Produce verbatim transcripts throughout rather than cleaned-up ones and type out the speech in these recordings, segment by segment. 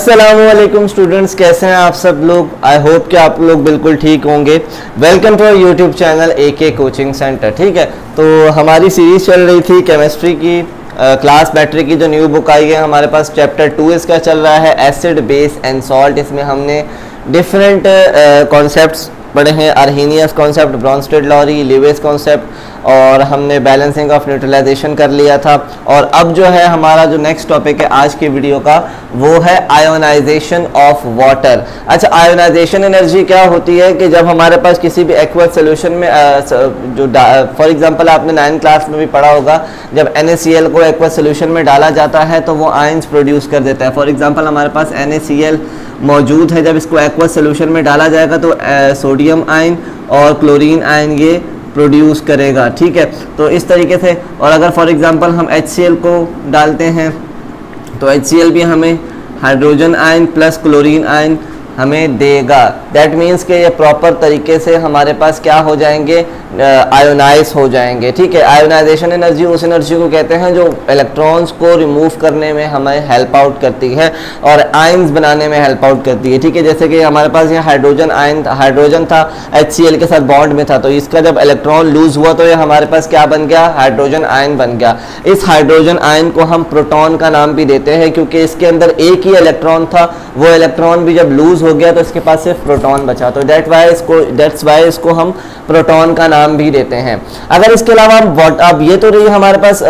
अस्सलामुअलैकुम स्टूडेंट्स, कैसे हैं आप सब लोग। आई होप कि आप लोग बिल्कुल ठीक होंगे। Welcome to our YouTube channel A K coaching centre. ठीक है, तो हमारी सीरीज चल रही थी केमिस्ट्री की, क्लास बैटरी की जो न्यू बुक आई है हमारे पास, चैप्टर टू इसका चल रहा है, एसिड बेस एंड सॉल्ट। इसमें हमने डिफरेंट कॉन्सेप्ट्स पढ़े हैं, Arrhenius concept, Bronsted Lowry, Lewis concept, और हमने बैलेंसिंग ऑफ न्यूट्रलाइजेशन कर लिया था। और अब जो है हमारा जो नेक्स्ट टॉपिक है आज की वीडियो का, वो है आयोनाइजेशन ऑफ वाटर। अच्छा, आयोनाइजेशन एनर्जी क्या होती है कि जब हमारे पास किसी भी एक्वस सोल्यूशन में आ, जो फॉर एग्जांपल आपने नाइन्थ क्लास में भी पढ़ा होगा, जब एन ए सी एल को एक्वस सोल्यूशन में डाला जाता है तो वो आयंस प्रोड्यूस कर देता है। फॉर एग्जांपल हमारे पास एन ए सी एल मौजूद है, जब इसको एक्वस सोल्यूशन में डाला जाएगा तो सोडियम आयन और क्लोरीन आयन ये प्रोड्यूस करेगा। ठीक है, तो इस तरीके से। और अगर फॉर एग्जांपल हम एच सी एल को डालते हैं तो एच सी एल भी हमें hydrogen ion plus chlorine ion हमें देगा। दैट मीन्स कि ये प्रॉपर तरीके से हमारे पास क्या हो जाएंगे, आयोनाइज हो जाएंगे। ठीक है, आयोनाइजेशन एनर्जी उस एनर्जी को कहते हैं जो इलेक्ट्रॉन्स को रिमूव करने में हमें हेल्प आउट करती है और आयंस बनाने में हेल्प आउट करती है। ठीक है, जैसे कि हमारे पास ये हाइड्रोजन आयन हाइड्रोजन था, एच सी एल के साथ बॉन्ड में था, तो इसका जब इलेक्ट्रॉन लूज हुआ तो ये हमारे पास क्या बन गया, हाइड्रोजन आयन बन गया। इस हाइड्रोजन आयन को हम प्रोटॉन का नाम भी देते हैं क्योंकि इसके अंदर एक ही इलेक्ट्रॉन था, वो इलेक्ट्रॉन भी जब लूज हो गया तो इसके पास सिर्फ प्रोटॉन बचा, तो दैट वाई इसको दैट्स वाई इसको हम प्रोटॉन का नाम भी देते हैं। अगर इसके अलावा हम अब ये तो रही हमारे पास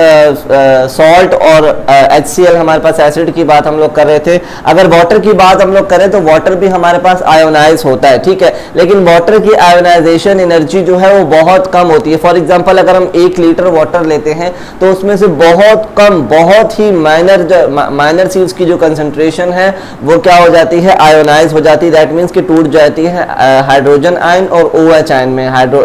सॉल्ट और एच सी एल, हमारे पास एसिड की बात हम लोग कर रहे थे। अगर वाटर की बात हम लोग करें तो वाटर भी हमारे पास आयोनाइज होता है। ठीक है, लेकिन वाटर की आयोनाइजेशन एनर्जी जो है वो बहुत कम होती है। फॉर एग्जांपल अगर हम एक लीटर वाटर लेते हैं तो उसमें से बहुत कम, बहुत ही माइनर माइनर सी उसकी जो कंसंट्रेशन है वो क्या हो जाती है, आयोनाइज हो जाती है। दैट मीन्स कि टूट जाती है हाइड्रोजन आयन और ओ एच आयन में। हाइड्रो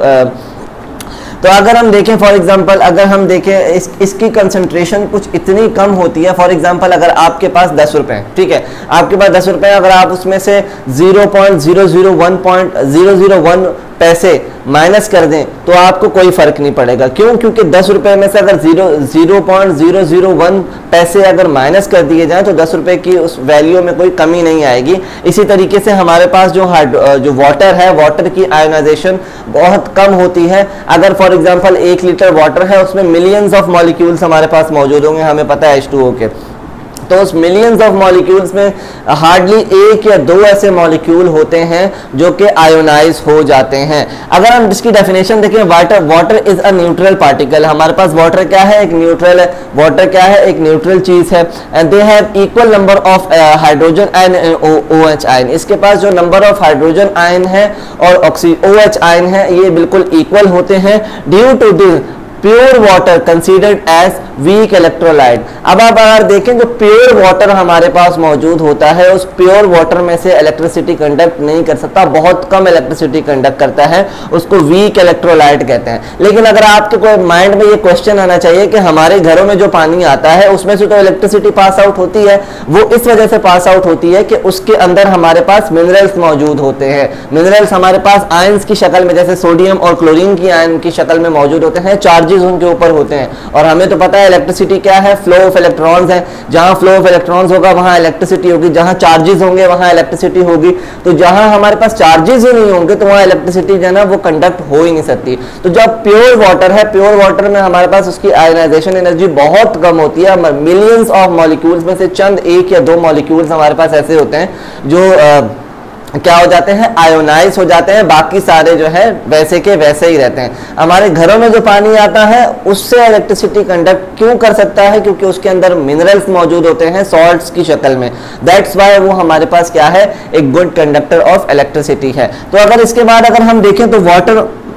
तो अगर हम देखें फॉर एग्जांपल अगर हम देखें इस, इसकी कंसंट्रेशन कुछ इतनी कम होती है। फॉर एग्जांपल अगर आपके पास दस रुपए, ठीक है, आपके पास दस रुपए, अगर आप उसमें से zero point zero zero one point zero zero one पैसे माइनस कर दें तो आपको कोई फर्क नहीं पड़ेगा। क्यों? क्योंकि दस रुपए में से अगर zero zero point zero zero one पैसे अगर माइनस कर दिए जाएं तो दस रुपए की उस वैल्यू में कोई कमी नहीं आएगी। इसी तरीके से हमारे पास जो जो वाटर है, वाटर की आयोनाइजेशन बहुत कम होती है। अगर फॉर एग्जांपल एक लीटर वाटर है उसमें मिलियंस ऑफ मॉलिक्यूल्स हमारे पास मौजूद होंगे, हमें पता है एच टू ओ के, तो उस मिलियंस ऑफ मॉलिक्यूल्स में हार्डली एक या दो ऐसे मॉलिक्यूल होते हैं जो कि आयोनाइज हो जाते हैं। अगर हम इसकी डेफिनेशन देखें, water water is a neutral particle. हमारे पास वाटर क्या है, एक न्यूट्रल है। वाटर क्या है, एक न्यूट्रल चीज है। And they have equal number of hydrogen ion and O H ion. इसके पास जो नंबर ऑफ हाइड्रोजन आयन है और ऑक्सी ओ एच आयन है ये बिल्कुल इक्वल होते हैं। Due to this pure water considered as weak electrolyte. अब आप अगर देखें जो प्योर वाटर हमारे पास मौजूद होता है उस प्योर वाटर में से इलेक्ट्रिसिटी कंडक्ट नहीं कर सकता, बहुत कम इलेक्ट्रिसिटी कंडक्ट करता है, उसको वीक इलेक्ट्रोलाइट कहते हैं। लेकिन अगर आपके कोई माइंड में ये क्वेश्चन आना चाहिए कि हमारे घरों में जो पानी आता है उसमें से तो इलेक्ट्रिसिटी पास आउट होती है, वो इस वजह से पास आउट होती है कि उसके अंदर हमारे पास मिनरल्स मौजूद होते हैं। मिनरल्स हमारे पास आयंस की शक्ल में, जैसे सोडियम और क्लोरीन की आयन की शक्ल में मौजूद होते हैं, चार्जेस उनके ऊपर होते हैं। और हमें तो पता है इलेक्ट्रिसिटी क्या है, फ्लो ऑफ इलेक्ट्रॉन्स है। जहां फ्लो ऑफ इलेक्ट्रॉन्स होगा वहां इलेक्ट्रिसिटी होगी, जहां चार्जेस होंगे वहां इलेक्ट्रिसिटी होगी। तो जहां हमारे पास चार्जेस ही नहीं होंगे तो वहां इलेक्ट्रिसिटी जो है ना वो कंडक्ट हो ही नहीं सकती। तो जब प्योर वाटर है, प्योर वाटर में हमारे पास उसकी आयोनाइजेशन एनर्जी बहुत कम होती है। मिलियंस ऑफ मॉलिक्यूल्स में से चंद एक या दो मॉलिक्यूल्स हमारे पास ऐसे होते हैं जो आ, क्या हो जाते हैं, आयोनाइज हो जाते हैं, बाकी सारे जो है वैसे के वैसे ही रहते हैं। हमारे घरों में जो पानी आता है उससे इलेक्ट्रिसिटी कंडक्ट क्यों कर सकता है, क्योंकि उसके अंदर मिनरल्स मौजूद होते हैं सॉल्ट्स की शक्ल में। दैट्स वाई वो हमारे पास क्या है, एक गुड कंडक्टर ऑफ इलेक्ट्रिसिटी है। तो अगर इसके बाद अगर हम देखें तो वाटर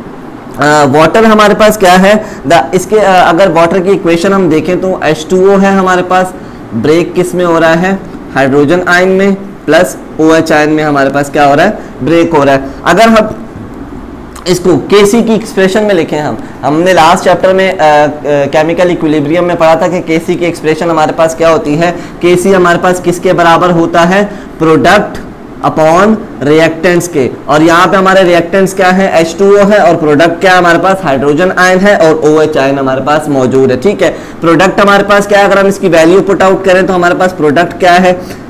वाटर uh, हमारे पास क्या है, द इसके uh, अगर वाटर की इक्वेशन हम देखें तो एच टू ओ है हमारे पास, ब्रेक किस में हो रहा है, हाइड्रोजन आयन में, प्लस ओ एच आयन में हमारे पास क्या हो रहा है, ब्रेक हो रहा है। अगर हम इसको केसी की एक्सप्रेशन में लिखें, हम हमने लास्ट चैप्टर में केमिकल इक्विलिब्रियम में पढ़ा था कि केसी की एक्सप्रेशन हमारे पास क्या होती है, केसी हमारे पास किसके बराबर होता है, प्रोडक्ट अपॉन रिएक्टेंट्स के। और यहाँ पे हमारे रिएक्टेंट्स क्या है, एच टू ओ है, और प्रोडक्ट क्या है हमारे पास, हाइड्रोजन आयन है और ओ एच आयन हमारे पास मौजूद है। ठीक है, प्रोडक्ट हमारे पास क्या है, अगर हम इसकी वैल्यू पुट आउट करें तो हमारे पास प्रोडक्ट क्या है,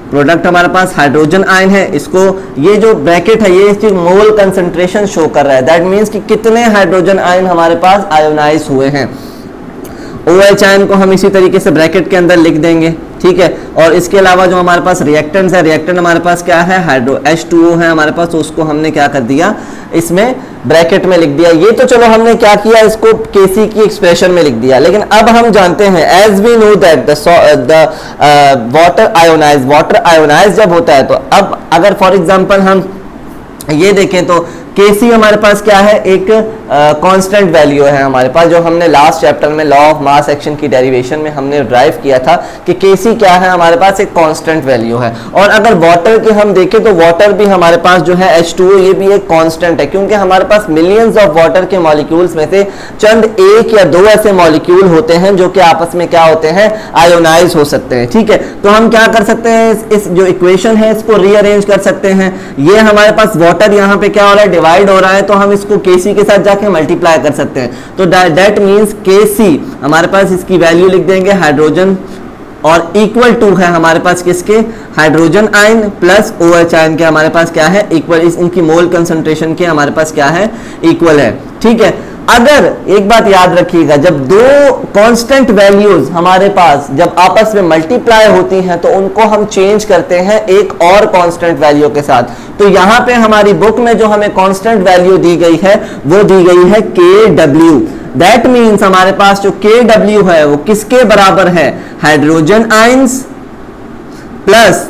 प्रोडक्ट हमारे पास हाइड्रोजन आयन है, इसको ये जो ब्रैकेट है ये इसकी मोल कंसंट्रेशन शो कर रहा है, दैट मीन्स कि कितने हाइड्रोजन आयन हमारे पास आयोनाइज हुए हैं। OH आयन को हम इसी तरीके से ब्रैकेट के अंदर लिख देंगे, ठीक है। और इसके अलावा जो हमारे पास रिएक्टेंट्स है, रिएक्टेंट हमारे पास क्या है, हाइड्रो एच टू ओ है हमारे पास, तो उसको हमने क्या कर दिया, इसमें ब्रैकेट में लिख दिया। ये तो चलो हमने क्या किया, इसको केसी की एक्सप्रेशन में लिख दिया। लेकिन अब हम जानते हैं, as we know that the water ionize, water ionize जब होता है, तो अब अगर फॉर एग्जांपल हम ये देखें तो Kc हमारे पास क्या है, एक कांस्टेंट वैल्यू है हमारे पास, जो हमने लास्ट चैप्टर में लॉ ऑफ मास एक्शन की डेरिवेशन में हमने ड्राइव किया था कि Kc क्या है, हमारे पास एक कांस्टेंट वैल्यू है। और अगर वाटर की हम देखें तो वाटर भी हमारे पास जो है एच टू ओ, ये भी एक कांस्टेंट है, क्योंकि हमारे पास मिलियंस ऑफ वाटर के मॉलिक्यूल्स में से चंद एक या दो ऐसे मॉलिक्यूल होते हैं जो कि आपस में क्या होते हैं, आयोनाइज हो सकते हैं, ठीक है। तो हम क्या कर सकते हैं, इस, इस जो इक्वेशन है इसको रीअरेंज कर सकते हैं। ये हमारे पास वाटर यहाँ पे क्या हो रहा है, डिवाइड हो रहा है, तो हम इसको Kc के साथ जाके मल्टीप्लाई कर सकते हैं। तो दैट मींस Kc हमारे पास इसकी वैल्यू लिख देंगे हाइड्रोजन, और इक्वल टू है हमारे पास किसके, hydrogen ion plus OH ion के हमारे पास क्या है, इक्वल, इस इनकी मोल कंसंट्रेशन के हमारे पास क्या है, इक्वल है, ठीक है। अगर एक बात याद रखिएगा, जब दो कांस्टेंट वैल्यूज हमारे पास जब आपस में मल्टीप्लाई होती हैं तो उनको हम चेंज करते हैं एक और कांस्टेंट वैल्यू के साथ। तो यहाँ पे हमारी बुक में जो हमें कांस्टेंट वैल्यू दी गई है वो दी गई है के डब्ल्यू। दैट मीन्स हमारे पास जो के डब्ल्यू है वो किसके बराबर है, hydrogen ions plus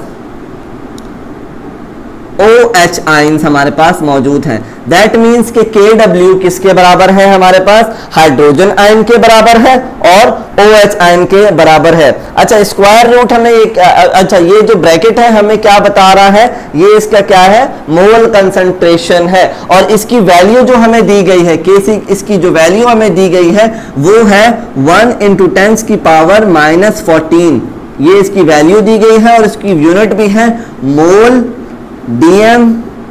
OH ions हमारे पास मौजूद हैं। दैट मीन्स कि के डब्ल्यू किसके बराबर है, हमारे पास हाइड्रोजन आयन के बराबर है और OH आयन के बराबर है। अच्छा, स्क्वायर रूट हमें एक, अच्छा ये जो ब्रैकेट है हमें क्या बता रहा है, ये इसका क्या है, मोल कंसंट्रेशन है। और इसकी वैल्यू जो हमें दी गई है, केसी इसकी जो वैल्यू हमें दी गई है वो है वन इंटू टेंस की पावर माइनस फोर्टीन, ये इसकी वैल्यू दी गई है। और इसकी यूनिट भी है मोल डीएम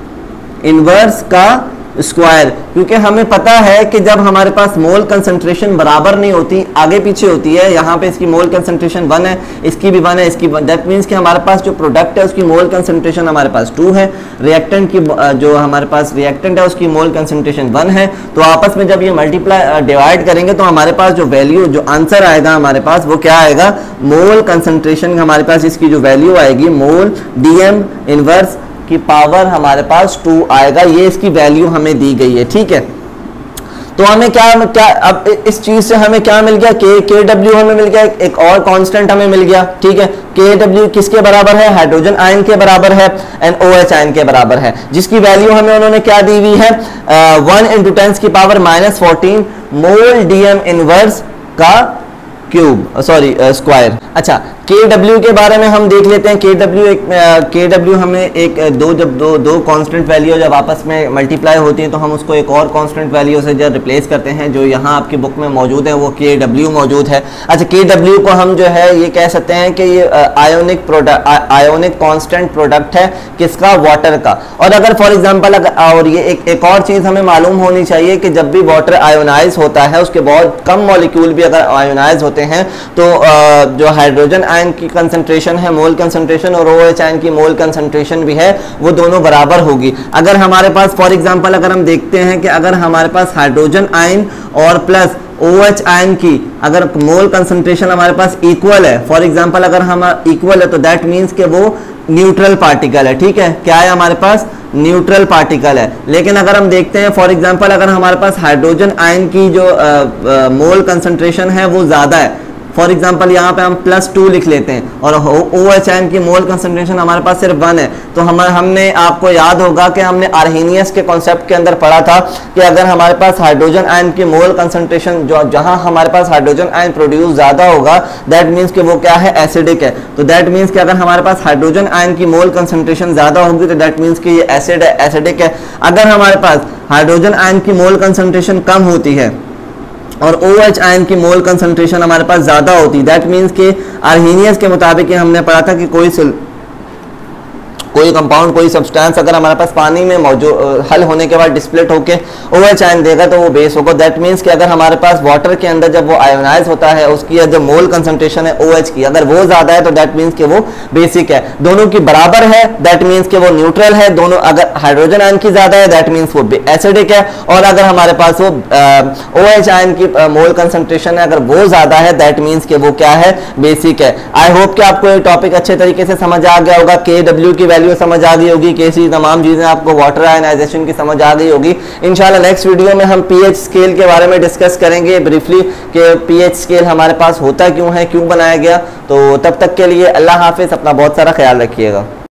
इनवर्स का स्क्वायर, क्योंकि हमें पता है कि जब हमारे पास मोल कंसंट्रेशन बराबर नहीं होती, आगे पीछे होती है, यहाँ पे इसकी मोल कंसंट्रेशन वन है, इसकी भी वन है, इसकी वन, दैट मीन्स कि हमारे पास जो प्रोडक्ट है उसकी मोल कंसंट्रेशन हमारे पास टू है, रिएक्टेंट की जो हमारे पास रिएक्टेंट है उसकी मोल कंसंट्रेशन वन है। तो आपस में जब ये मल्टीप्लाई डिवाइड करेंगे तो हमारे पास जो वैल्यू, जो आंसर आएगा हमारे पास वो क्या आएगा, मोल कंसंट्रेशन हमारे पास इसकी जो वैल्यू आएगी मोल डीएम इनवर्स की पावर हमारे पास टू आएगा। ये इसकी वैल्यू हमें दी गई है, ठीक है। तो हमें क्या क्या अब इस चीज से हमें क्या मिल गया, के के डब्ल्यू हमें मिल गया, एक और कांस्टेंट हमें मिल गया, ठीक है। के डब्ल्यू किसके बराबर है, हाइड्रोजन आयन के बराबर है एंड OH आयन के बराबर है, जिसकी वैल्यू हमें उन्होंने क्या दी हुई है, वन इंटू टेंस की power minus fourteen mole DM inverse का क्यूब, सॉरी स्क्वायर। अच्छा, के डब्ल्यू के बारे में हम देख लेते हैं। के डब्ल्यू एक के डब्ल्यू हमें एक दो जब दो दो कांस्टेंट वैल्यू जब आपस में मल्टीप्लाई होती है तो हम उसको एक और कांस्टेंट वैल्यू से जब रिप्लेस करते हैं, जो यहाँ आपकी बुक में मौजूद है वो के डब्ल्यू मौजूद है। अच्छा, के डब्ल्यू को हम जो है ये कह सकते हैं कि ये ionic product, ionic constant product है किसका, वाटर का। और अगर फॉर एग्जाम्पल अगर, और ये एक एक और चीज़ हमें मालूम होनी चाहिए कि जब भी वाटर आयोनाइज होता है उसके बहुत कम मॉलिक्यूल भी अगर आयोनाइज होते हैं तो जो हाइड्रोजन आयन की कंसंट्रेशन है, मोल कंसंट्रेशन, और OH आयन की मोल कंसंट्रेशन भी है, वो दोनों बराबर होगी। अगर हमारे पास फॉर एग्जांपल अगर हम देखते हैं कि अगर हमारे पास हाइड्रोजन आयन और प्लस OH आयन की अगर मोल कंसंट्रेशन हमारे पास इक्वल है, फॉर एग्जांपल अगर हम इक्वल है तो दैट मीन्स कि वो न्यूट्रल पार्टिकल है, ठीक है। क्या है हमारे पास, न्यूट्रल पार्टिकल है। लेकिन अगर हम देखते हैं फॉर एग्जांपल अगर हमारे पास हाइड्रोजन आयन की जो आ, आ, मोल कंसंट्रेशन है वो ज़्यादा है, फॉर एग्जांपल यहाँ पे हम प्लस टू लिख लेते हैं और OH आयन की मोल कंसंट्रेशन हमारे पास सिर्फ वन है, तो हम हमने आपको याद होगा कि हमने आर्हेनियस के कॉन्सेप्ट के अंदर पढ़ा था कि अगर हमारे पास हाइड्रोजन आयन की मोल कंसंट्रेशन जो जहाँ हमारे पास हाइड्रोजन आयन प्रोड्यूस ज़्यादा होगा दैट मीन्स कि वो क्या है, एसिडिक है। तो दैट मीन्स कि अगर हमारे पास हाइड्रोजन आयन की मोल कंसंट्रेशन ज़्यादा होगी तो दैट मीन्स कि ये एसिड है, एसिडिक है। अगर हमारे पास हाइड्रोजन आयन की मोल कंसंट्रेशन कम होती है और OH आयन की मोल कंसंट्रेशन हमारे पास ज़्यादा होती है, दैट मीन्स कि आर्हेनियस के मुताबिक हमने पढ़ा था कि कोई कोई कोई कंपाउंड, कोई सब्सटेंस अगर हमारे पास पानी में मौजूद हल होने के बाद डिस्प्लेट होकर ओएच आयन देगा तो वो बेस होगा। दैट मीन्स कि अगर हमारे पास वाटर के अंदर जब वो आयोनाइज होता है, उसकी जो मोल कंसंट्रेशन है ओएच की, अगर वो ज्यादा है तो दैट मीन्स कि वो बेसिक है। दोनों की बराबर है दैट मीन्स कि वो न्यूट्रल है। दोनों अगर हाइड्रोजन आयन की ज्यादा है दैट मीन्स वो एसिडिक है, और अगर हमारे पास वो ओएच आयन की मोल कंसंट्रेशन है अगर वो ज्यादा है दैट मीन्स कि वो क्या है, बेसिक है। आई होप कि आपको ये टॉपिक अच्छे तरीके से समझ आ गया होगा, के डब्ल्यू की वैल्यू समझ आ गई होगी, के सी तमाम चीजें आपको वाटर आयनाइजेशन की समझ आ गई होगी। इंशाल्लाह नेक्स्ट वीडियो में हम पीएच स्केल के बारे में डिस्कस करेंगे ब्रीफली कि पीएच स्केल हमारे पास होता क्यों है, क्यों बनाया गया। तो तब तक के लिए अल्लाह हाफिज, अपना बहुत सारा ख्याल रखिएगा।